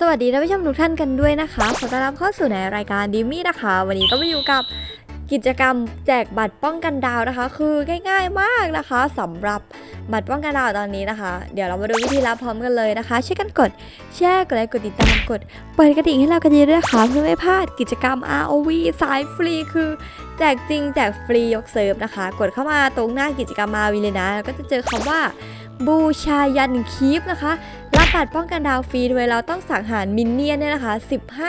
วัสดีท่านผู้ชมทุกท่านกันด้วยนะคะขอต้อนรับเข้าสู่ในรายการดิมี่นะคะวันนี้ก็มาอยู่กับกิจกรรมแจกบัตรป้องกันดาวนะคะคือง่ายๆมากนะคะสำหรับบัตรป้องกันดาวตอนนี้นะคะเดี๋ยวเรามาดูวิธีรับพร้อมกันเลยนะคะช่วยกันกดแชร์กดไลค์กดติดตามกดเปิดกระดิ่งให้เรากันเยอะด้วยค่ะเพื่อไม่พลาดกิจกรรม ROV สายฟรีคือแจกจริงแจกฟรียกเซิร์ฟนะคะกดเข้ามาตรงหน้ากิจกรรม ROV เลยนะแล้วก็จะเจอคำว่าบูชายันคีฟนะคะรับบัตรป้องกันดาวฟรีโดยเราต้องสังหารมินเนี่ยนเนี่ยนะคะ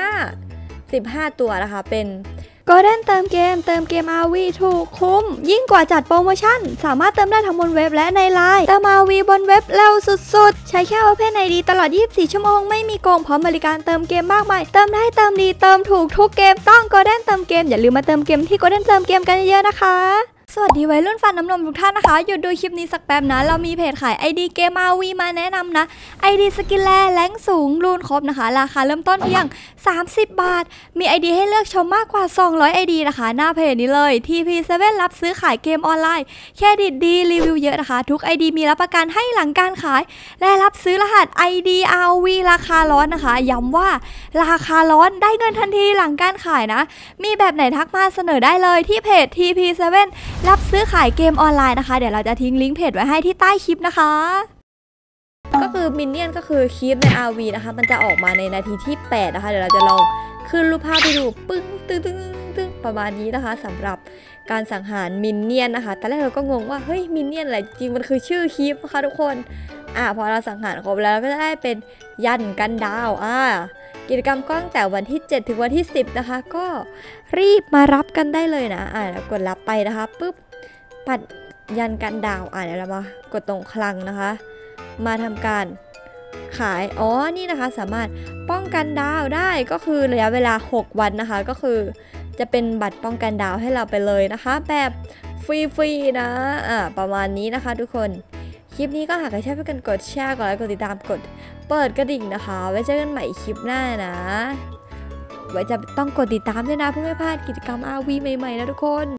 15ตัวนะคะเป็นก็เล่นเติมเกม RV ถูกคุ้มยิ่งกว่าจัดโปรโมชั่นสามารถเติมได้ทั้งบนเว็บและในไลน์เติม RV บนเว็บเร็วสุดๆใช้แค่ Open ID ตลอด24ชั่วโมงไม่มีโกงพร้อมบริการเติมเกมมากมายเติมได้เติมดีเติมถูกทุกเกมต้องก็เล่นเติมเกมอย่าลืมมาเติมเกมที่ก็เล่นเติมเกมกันเยอะๆนะคะสวัสดีวัยรุ่นฟันน้ำนมทุกท่านนะคะหยุดดูคลิปนี้สักแป๊บนะเรามีเพจขาย ID เกม RV มาแนะนำนะ ID สกินแลแรงสูงรูนครบนะคะราคาเริ่มต้นเพียง30 บาทมี ID ให้เลือกชมมากกว่า200 ID นะคะหน้าเพจนี้เลย TP7 รับซื้อขายเกมออนไลน์เครดิตดีรีวิวเยอะนะคะทุก ID มีรับประกันให้หลังการขายและรับซื้อรหัส ID RV ราคาร้อนนะคะย้ำว่าราคาร้อนได้เงินทันทีหลังการขายนะมีแบบไหนทักมาเสนอได้เลยที่เพจ TP7รับซื้อขายเกมออนไลน์นะคะเดี๋ยวเราจะทิ้งลิงก์เพจไว้ให้ที่ใต้คลิปนะคะก็คือมินเนี่ยนก็คือคลิปใน RV นะคะมันจะออกมาในนาทีที่8นะคะเดี๋ยวเราจะลองขึ้นรูปภาพไปดูปึ้งตึ้งประมาณนี้นะคะสำหรับการสังหารมินเนี่ยนนะคะตอนแรกเราก็งงว่าเฮ้ยมินเนี่ยนอะไรจริงมันคือชื่อคลิปนะคะทุกคนพอเราสังหารครบแล้วก็จะได้เป็นยันกันดาวกิจกรรมก็ตั้งแต่วันที่7ถึงวันที่10นะคะก็รีบมารับกันได้เลยนะแล้วกดรับไปนะคะปุ๊บปัดยันกันดาวเดี๋ยวเรามากดตรงคลังนะคะมาทำการขายนี่นะคะสามารถป้องกันดาวได้ก็คือระยะเวลา6วันนะคะก็คือจะเป็นบัตรป้องกันดาวให้เราไปเลยนะคะแบบฟรีๆนะประมาณนี้นะคะทุกคนคลิปนี้ก็หากใครชอบช่วยกันกดแชร์กดไลค์กดติดตามกดเปิดกระดิ่งนะคะไว้เจอกันใหม่คลิปหน้านะไว้จะต้องกดติดตามด้วยนะเพื่อไม่พลาดกิจกรรม RV ใหม่ๆนะทุกคน